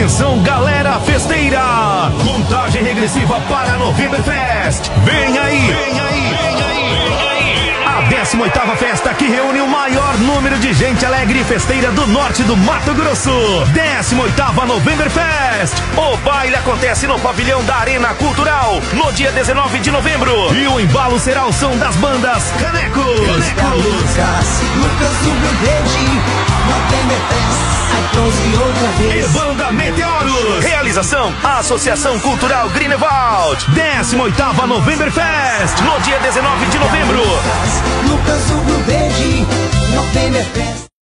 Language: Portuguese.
Atenção, galera festeira! Contagem regressiva para Novemberfest. Vem aí! Vem aí! Vem aí! Vem aí! A 18ª festa que reúne o maior número de gente alegre e festeira do norte do Mato Grosso. 18ª Novemberfest. O baile acontece no pavilhão da Arena Cultural no dia 19 de novembro. E o embalo será o som das bandas Canecos. E Banda Meteoros. Realização: Associação Cultural Greenewald. 18ª Novemberfest no dia 19 de novembro. Lucas Hugo Verde, Novemberfest.